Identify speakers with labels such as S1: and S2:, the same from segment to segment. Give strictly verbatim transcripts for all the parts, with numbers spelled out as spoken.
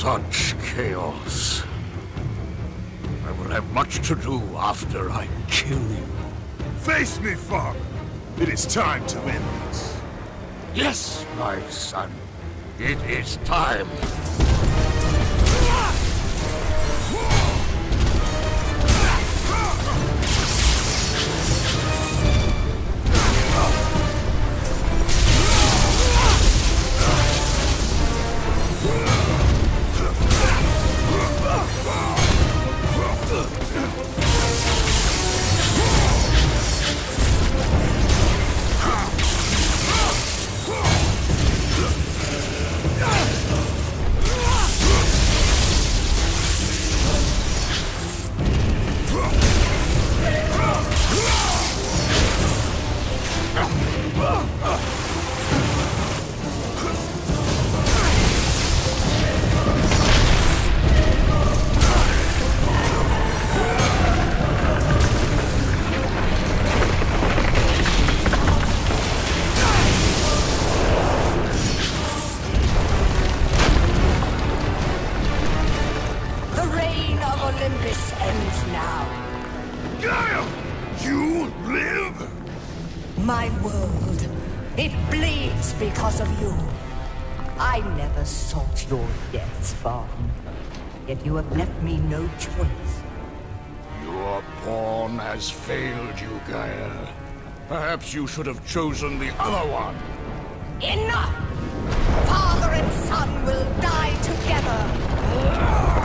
S1: Such chaos. I will have much to do after I kill you.
S2: Face me, father. It is time to end this.
S1: Yes, my son. It is time.
S3: Olympus ends now.
S2: Gaia! You live?
S3: My world, it bleeds because of you. I never sought your death, Spartan. Yet you have left me no choice.
S1: Your pawn has failed you, Gaia. Perhaps you should have chosen the other one.
S3: Enough! Father and son will die together.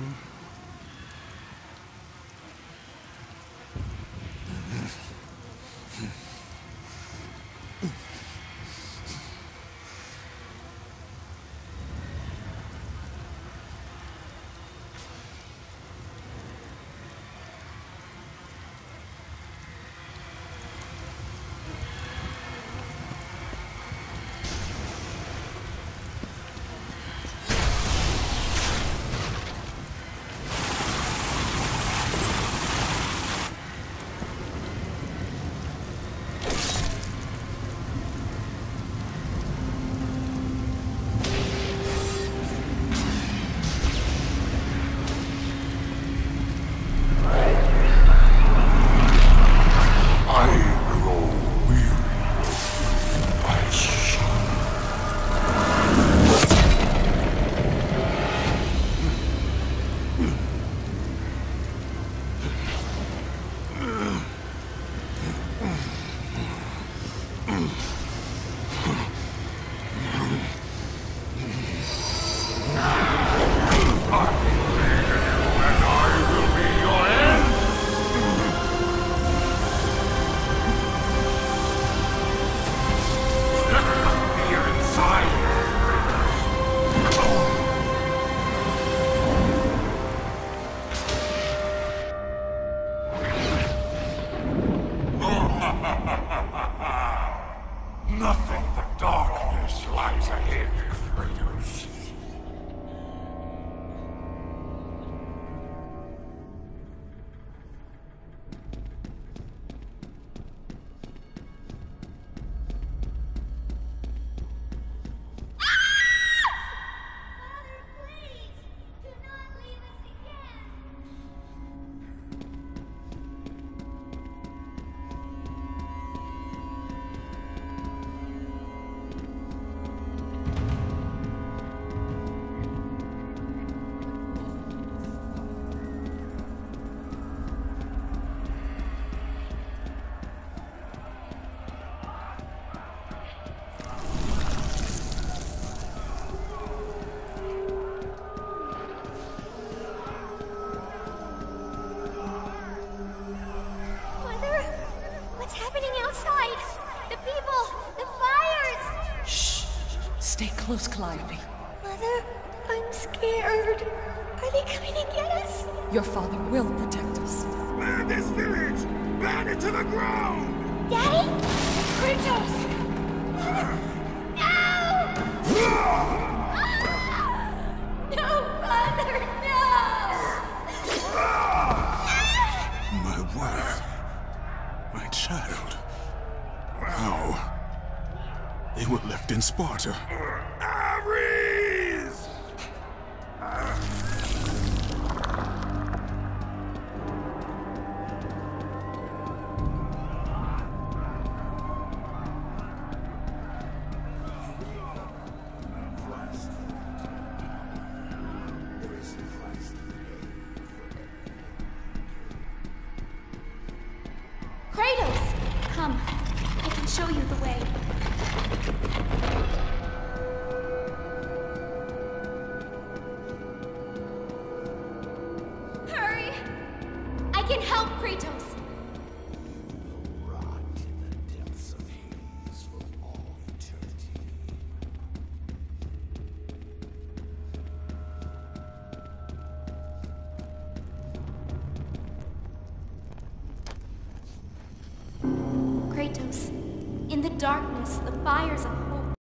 S1: Nothing but darkness lies ahead, Kratos.
S4: Stay close, Calliope.
S3: Mother, I'm scared. Are they coming to get us?
S4: Your father will protect us.
S2: Burn this village! Burn it to the ground!
S3: Daddy? Kratos! No! No, Father, no!
S2: My wife. My child. How? They were left in Sparta. Ares!
S5: Kratos! Come. I can show you the way. Hurry! I can help, Kratos!
S1: Rot in the depths of Hades for all eternity.
S5: Kratos, in the darkness, the fires of